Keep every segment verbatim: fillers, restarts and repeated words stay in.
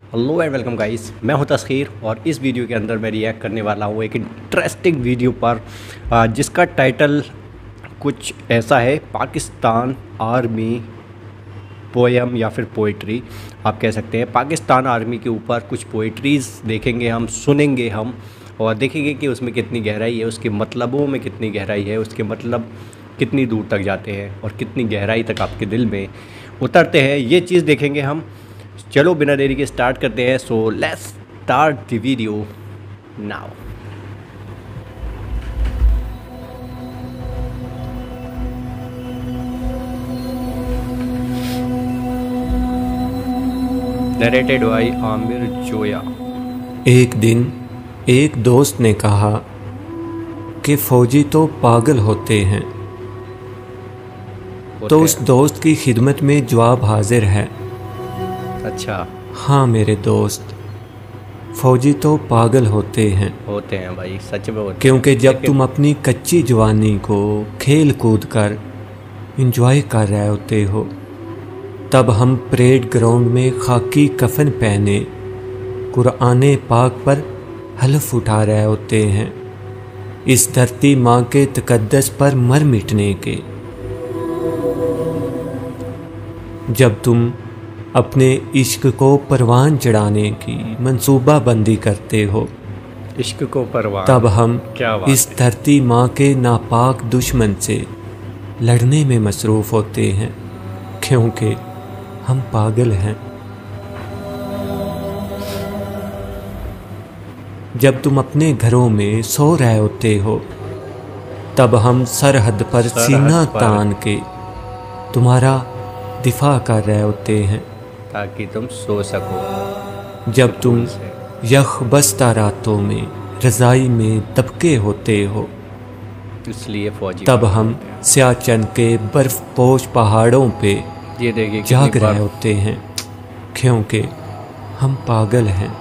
Hello and welcome guys, मैं हूं तस्खीर और इस वीडियो के अंदर मैं रिएक्ट करने वाला हूं एक इंटरेस्टिंग वीडियो पर आ, जिसका टाइटल कुछ ऐसा है, पाकिस्तान आर्मी पोएम या फिर पोइट्री आप कह सकते हैं। पाकिस्तान आर्मी के ऊपर कुछ पोइट्रीज़ देखेंगे हम, सुनेंगे हम और देखेंगे कि उसमें कितनी गहराई है, उसके मतलबों में कितनी गहराई है, उसके मतलब कितनी दूर तक जाते हैं और कितनी गहराई तक आपके दिल में उतरते हैं। ये चीज़ देखेंगे हम। चलो बिना देरी के स्टार्ट करते हैं। So let's start the video now. Narrated by Aamir Zoya. एक दिन एक दोस्त ने कहा कि फौजी तो पागल होते हैं, तो उस दोस्त की खिदमत में जवाब हाजिर है। अच्छा, हाँ मेरे दोस्त, फौजी तो पागल होते हैं होते हैं भाई, सच में होते हैं। क्योंकि जब तुम अपनी कच्ची जवानी को खेल कूद कर इंजॉय कर रहे होते हो, तब हम परेड ग्राउंड में खाकी कफन पहने कुरान पाक पर हलफ उठा रहे होते हैं, इस धरती माँ के तकद्दस पर मर मिटने के। जब तुम अपने इश्क को परवान चढ़ाने की मंसूबा बंदी करते हो, इश्क को परवान, तब हम क्या बात इस धरती माँ के नापाक दुश्मन से लड़ने में मसरूफ़ होते हैं, क्योंकि हम पागल हैं। जब तुम अपने घरों में सो रहे होते हो, तब हम सरहद पर सरहद सीना पर। तान के तुम्हारा दिफा कर रहे होते हैं, ताकि तुम सो सको। जब तुम यख बस्ता रातों में रज़ाई में दबके होते हो, इसलिए फौजी तब हम सियाचन के बर्फ पोश पहाड़ों पे ये देखिए जाग रहे होते हैं, क्योंकि हम पागल हैं।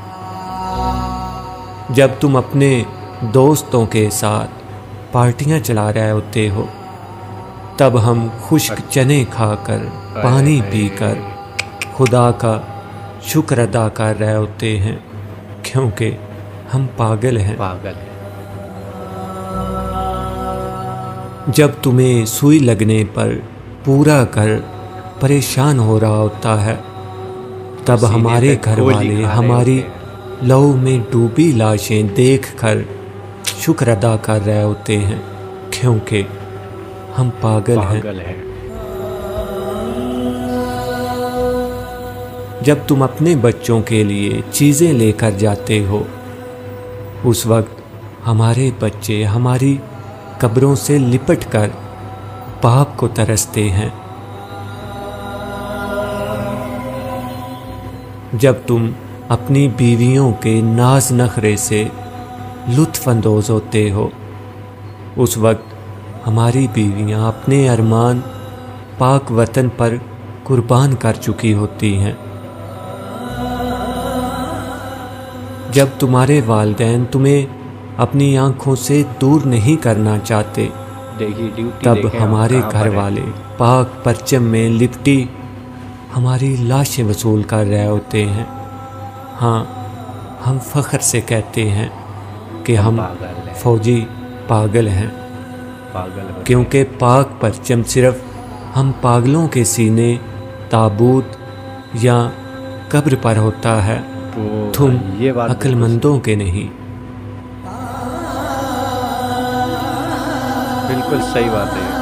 जब तुम अपने दोस्तों के साथ पार्टियां चला रहे होते हो, तब हम खुश्क चने खाकर पानी पीकर खुदा का शुक्र अदा कर रहे होते हैं, क्योंकि हम पागल हैं। पागल है। जब तुम्हें सुई लगने पर पूरा घर परेशान हो रहा होता है, तब सीने हमारे पे घर गोली वाले खा रहे हमारी होते लहू में डूबी लाशें देखकर शुक्र अदा कर रहे होते हैं, क्योंकि हम पागल हैं। पागल है। जब तुम अपने बच्चों के लिए चीज़ें लेकर जाते हो, उस वक्त हमारे बच्चे हमारी कब्रों से लिपट कर बाप को तरसते हैं। जब तुम अपनी बीवियों के नाज नखरे से लुत्फ अंदोज होते हो, उस वक्त हमारी बीवियां अपने अरमान पाक वतन पर कुर्बान कर चुकी होती हैं। जब तुम्हारे वालिदैन तुम्हें अपनी आंखों से दूर नहीं करना चाहते, देखिए ड्यूटी तब देखें हमारे आप कहाँ घर पर है। वाले पाक परचम में लिपटी हमारी लाशें वसूल कर रहे होते हैं। हाँ, हम फ़ख्र से कहते हैं कि हम पागल है। फौजी पागल हैं, पागल हो। क्योंकि पाक परचम सिर्फ हम पागलों के सीने, ताबूत या कब्र पर होता है, तो तुम ये बात अक्लमंदों के नहीं। बिल्कुल सही बात है।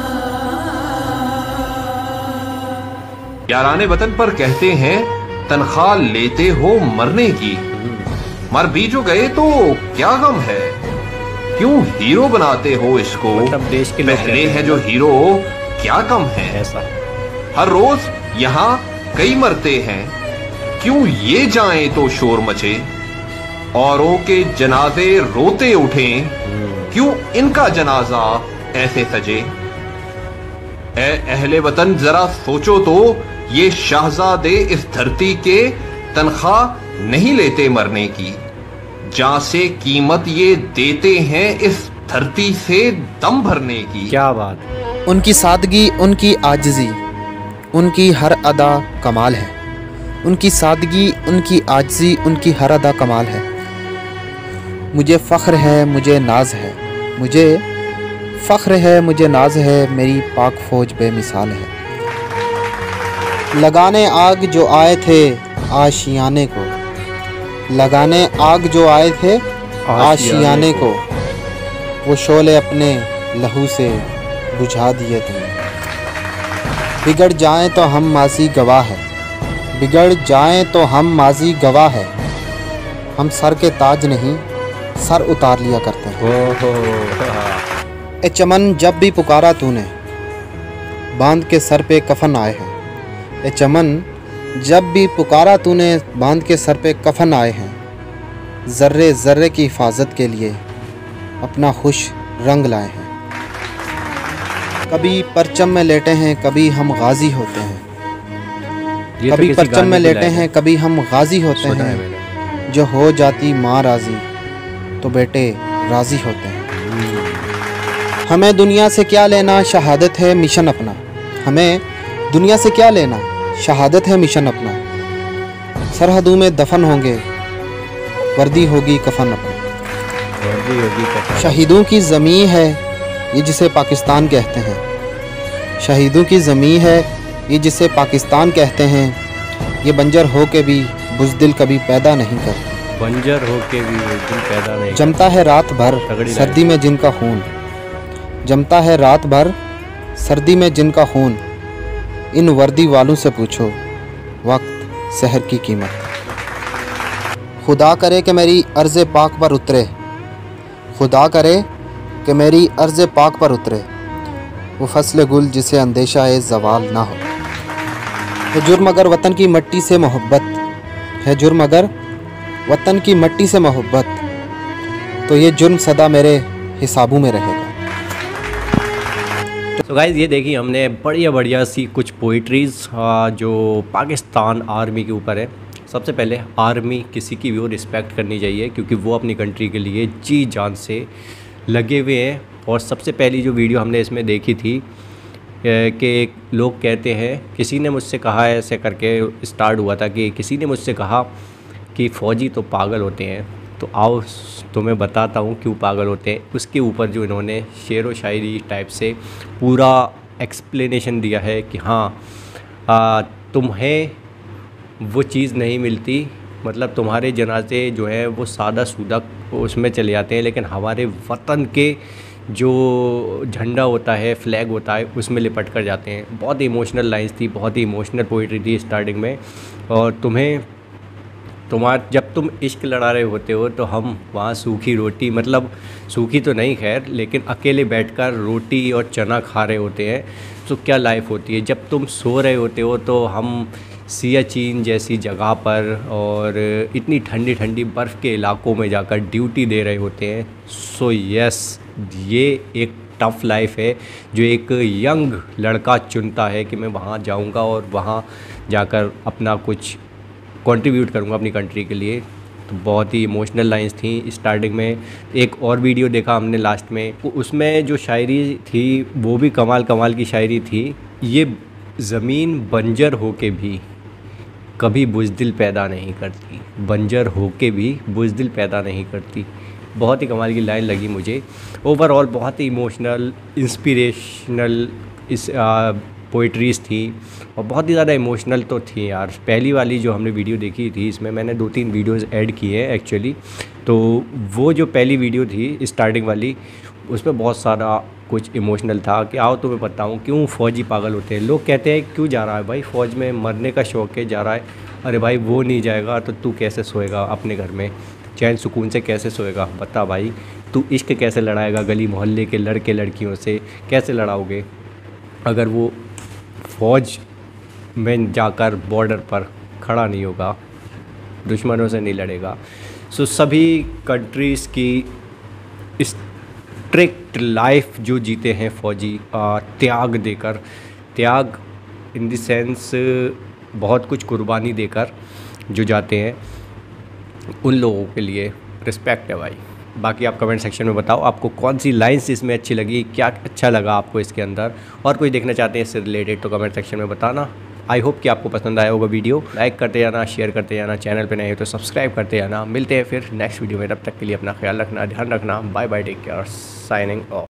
याराने वतन पर कहते हैं तनख्वाह लेते हो मरने की, मर भी जो गए तो क्या गम है, क्यों हीरो बनाते हो इसको, मतलब देश के लोग पहले कहते है हैं। जो हीरो क्या कम है। ऐसा हर रोज यहाँ कई मरते हैं, क्यों ये जाएं तो शोर मचे, औरों के जनाजे रोते उठें, क्यों इनका जनाजा ऐसे सजे। ए अहले वतन जरा सोचो तो, ये शाहजादे इस धरती के तनख्वाह नहीं लेते मरने की, जहां से कीमत ये देते हैं इस धरती से दम भरने की। क्या बात। उनकी सादगी, उनकी आजिज़ी, उनकी हर अदा कमाल है। उनकी सादगी, उनकी आजिज़ी, उनकी हर अदा कमाल है। मुझे फ़ख्र है, मुझे नाज है, मुझे फ़ख्र है, मुझे नाज है, मेरी पाक फ़ौज बेमिसाल है। लगाने आग जो आए थे आशियाने को, लगाने आग जो आए थे आशियाने को, वो शोले अपने लहू से बुझा दिए तुमने। बिगड़ जाएं तो हम माज़ी गवाह है, बिगड़ जाएं तो हम माज़ी गवाह है, हम सर के ताज नहीं सर उतार लिया करते हैं। ए चमन जब भी पुकारा तूने, बांध के सर पे कफन आए हैं। ए चमन जब भी पुकारा तूने, बांध के सर पे कफन आए हैं। ज़र्रे ज़र्रे की हिफाजत के लिए अपना खुश रंग लाए हैं। कभी परचम में लेटे हैं, कभी हम गाजी होते हैं। कभी परचम में लेटे हैं, कभी हम गाजी होते हैं। जो हो जाती माँ राजी तो बेटे राजी होते हैं। हमें दुनिया से क्या लेना, शहादत है मिशन अपना। हमें दुनिया से क्या लेना, शहादत है मिशन अपना। सरहदों में दफन होंगे, वर्दी होगी कफन अपना। वर्दी होगी कफन। शहीदों की ज़मीं है ये जिसे पाकिस्तान कहते हैं। शहीदों की ज़मीं है ये जिसे पाकिस्तान कहते हैं। ये बंजर हो के भी बुज़दिल कभी पैदा नहीं करते। बंजर हो के भी बुज़दिल पैदा नहीं। जमता है रात भर सर्दी में जिनका खून, जमता है रात भर सर्दी में जिनका खून। इन वर्दी वालों से पूछो वक्त सहर की कीमत। खुदा करे कि मेरी अर्ज़ पाक पर उतरे, खुदा करे कि मेरी अर्ज़ पाक पर उतरे वो फसल गुल जिसे अंदेशा है ज़वाल ना हो। है जुर्म अगर वतन की मिट्टी से मोहब्बत, है जुर्म अगर वतन की मिट्टी से मोहब्बत, तो ये जुर्म सदा मेरे हिसाबों में रहेगा। तो गाइज़ ये देखिए हमने बढ़िया बढ़िया सी कुछ पोइट्रीज़ जो पाकिस्तान आर्मी के ऊपर है। सबसे पहले आर्मी किसी की भी वो रिस्पेक्ट करनी चाहिए क्योंकि वो अपनी कंट्री के लिए जी जान से लगे हुए हैं। और सबसे पहली जो वीडियो हमने इसमें देखी थी कि लोग कहते हैं, किसी ने मुझसे कहा है, ऐसे करके स्टार्ट हुआ था कि किसी ने मुझसे कहा कि फ़ौजी तो पागल होते हैं। तो आओ तुम्हें बताता हूँ क्यों पागल होते हैं। उसके ऊपर जो इन्होंने शेर व शायरी टाइप से पूरा एक्सप्लेनेशन दिया है कि हाँ आ, तुम्हें वो चीज़ नहीं मिलती, मतलब तुम्हारे जनाजे जो है वो सादा सूदा उसमें चले जाते हैं, लेकिन हमारे वतन के जो झंडा होता है, फ्लैग होता है, उसमें लिपट कर जाते हैं। बहुत ही इमोशनल लाइन्स थी, बहुत ही इमोशनल पोइट्री थी स्टार्टिंग में। और तुम्हें तुम्हार जब तुम इश्क लड़ा रहे होते हो तो हम वहाँ सूखी रोटी, मतलब सूखी तो नहीं खैर, लेकिन अकेले बैठकर रोटी और चना खा रहे होते हैं। तो क्या लाइफ होती है। जब तुम सो रहे होते हो तो हम सियाचिन जैसी जगह पर और इतनी ठंडी ठंडी बर्फ़ के इलाकों में जाकर ड्यूटी दे रहे होते हैं। सो यस, ये एक टफ़ लाइफ है जो एक यंग लड़का चुनता है कि मैं वहाँ जाऊँगा और वहाँ जाकर अपना कुछ कंट्रीब्यूट करूँगा अपनी कंट्री के लिए। तो बहुत ही इमोशनल लाइंस थी स्टार्टिंग में। एक और वीडियो देखा हमने लास्ट में, उसमें जो शायरी थी वो भी कमाल कमाल की शायरी थी। ये ज़मीन बंजर होके भी कभी बुज़दिल पैदा नहीं करती, बंजर होके भी बुज़दिल पैदा नहीं करती। बहुत ही कमाल की लाइन लगी मुझे। ओवरऑल बहुत ही इमोशनल, इंस्पिरेशनल इस पोइट्रीज़ थी और बहुत ही ज़्यादा इमोशनल तो थी यार। पहली वाली जो हमने वीडियो देखी थी, इसमें मैंने दो तीन वीडियोज़ ऐड किए हैं एक्चुअली। तो वो जो पहली वीडियो थी स्टार्टिंग वाली, उसमें बहुत सारा कुछ इमोशनल था कि आओ तुम्हें बताऊं क्यों फ़ौजी पागल होते हैं। लोग कहते हैं क्यों जा रहा है भाई फ़ौज में, मरने का शौक़ है, जा रहा है। अरे भाई वो नहीं जाएगा तो तू कैसे सोएगा अपने घर में, चैन सुकून से कैसे सोएगा बता भाई। तू इश्क कैसे लड़ाएगा गली मोहल्ले के लड़के लड़कियों से, कैसे लड़ाओगे अगर वो फ़ौज में जाकर बॉर्डर पर खड़ा नहीं होगा, दुश्मनों से नहीं लड़ेगा। सो सभी कंट्रीज़ की स्ट्रिक्ट लाइफ जो जीते हैं फ़ौजी, त्याग देकर, त्याग इन द सेंस बहुत कुछ कुर्बानी देकर जो जाते हैं, उन लोगों के लिए रिस्पेक्ट है भाई। बाकी आप कमेंट सेक्शन में बताओ आपको कौन सी लाइंस इसमें अच्छी लगी, क्या अच्छा लगा आपको इसके अंदर, और कोई देखना चाहते हैं इससे रिलेटेड तो कमेंट सेक्शन में बताना। आई होप कि आपको पसंद आया होगा वीडियो। लाइक करते जाना, शेयर करते जाना, चैनल पे नए हो तो सब्सक्राइब करते जाना। मिलते हैं फिर नेक्स्ट वीडियो में, तब तक के लिए अपना ख्याल रखना, ध्यान रखना। Bye bye, take care, signing of.